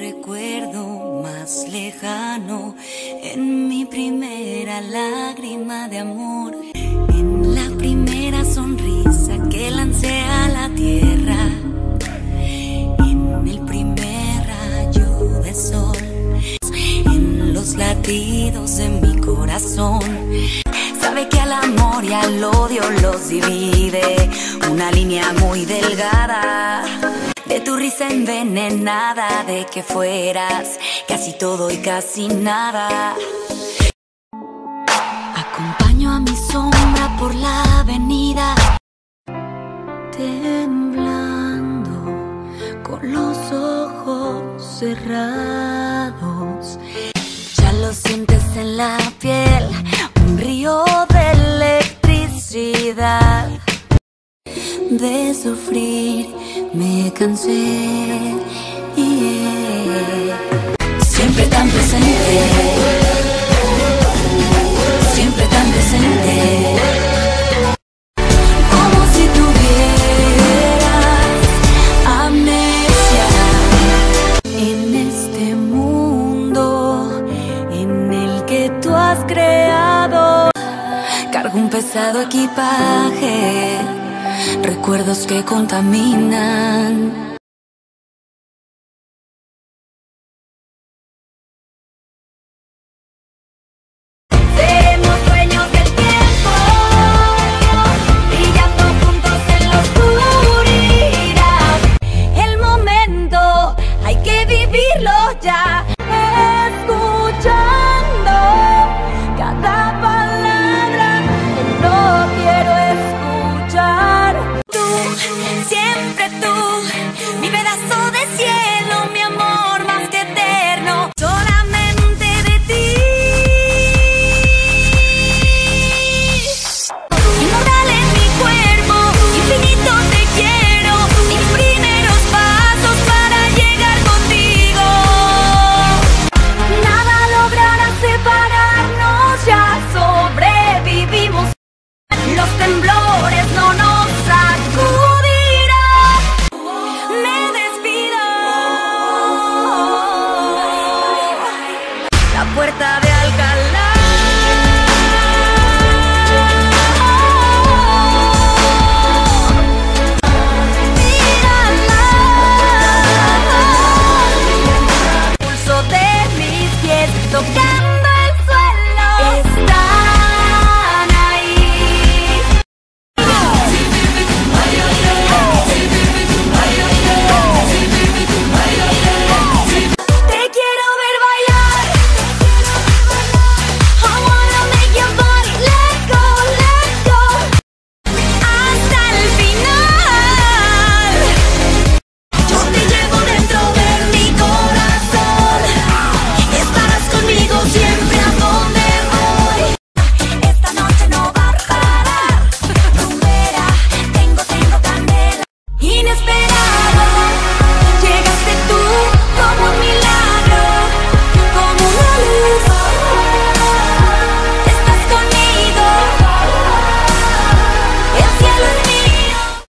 recuerdo más lejano, en mi primera lágrima de amor, en la primera sonrisa que lancé a la tierra, en el primer rayo de sol, en los latidos de mi corazón. Sabe que al amor y al odio los divide una línea muy delgada, de tu risa envenenada, de que fueras casi todo y casi nada. Acompaño a mi sombra por la avenida, temblando con los ojos cerrados. Ya lo sientes en la piel, un río de electricidad. De sufrir me cansé, siempre tan presente, siempre tan presente, como si tuvieras amnesia. En este mundo en el que tú has creado, cargo un pesado equipaje, recuerdos que contaminan.